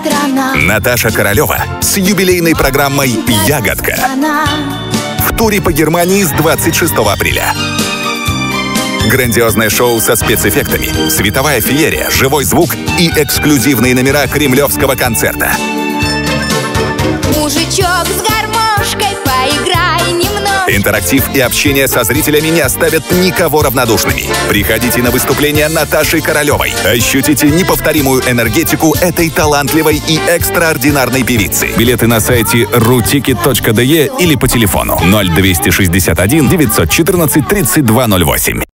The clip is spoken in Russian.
страна. Наташа Королева с юбилейной программой «Ягодка» в туре по Германии с 26 апреля. Грандиозное шоу со спецэффектами, световая феерия, живой звук и эксклюзивные номера кремлевского концерта. Мужичок с гармошкой, поиграй немного. Интерактив и общение со зрителями не оставят никого равнодушными. Приходите на выступление Наташи Королевой. Ощутите неповторимую энергетику этой талантливой и экстраординарной певицы. Билеты на сайте ruticket.de или по телефону 0261 914 3208.